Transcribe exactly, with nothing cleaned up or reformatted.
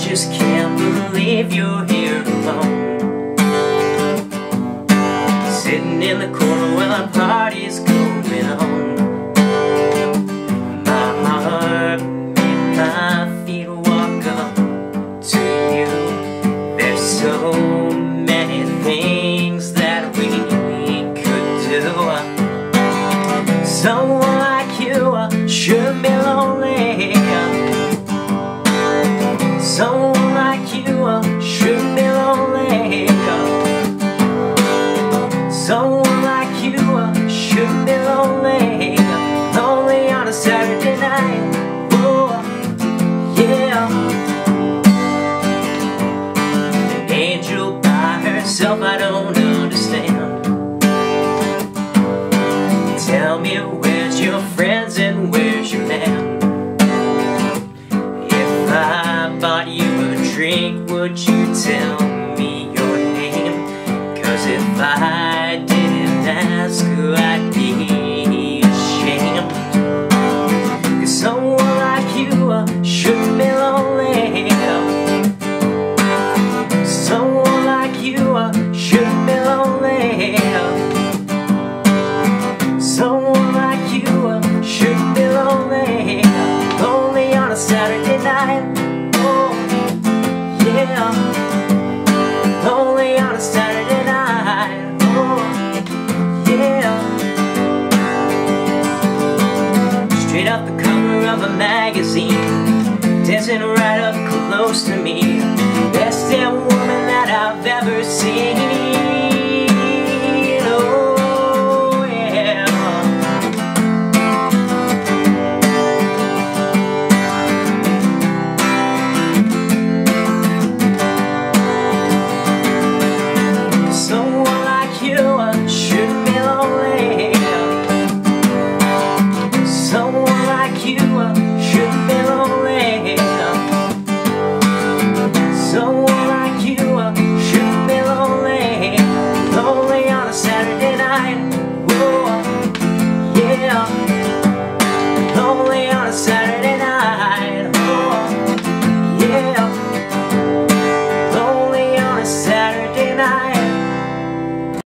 just can't believe you're here alone, sitting in the corner while our party's going on. My heart made my feet walk up to you. There's so many things that we could do. Someone like you should be lonely. Someone like you should be lonely. Someone like you should be lonely. Lonely on a Saturday night. Oh, yeah. An angel by herself, I don't understand. Tell me, where's your friends and where's your man? If I bought you a drink, would you tell me your name? Cause if I didn't ask, I'd be ashamed. Cause someone like you should be lonely. Someone like you should be lonely. Someone like you should be lonely. Lonely on a Saturday night. Oh, yeah. Lonely on a Saturday night. Oh, yeah. Straight off the cover of a magazine, dancing right up close to me. Best damn woman that I've ever seen.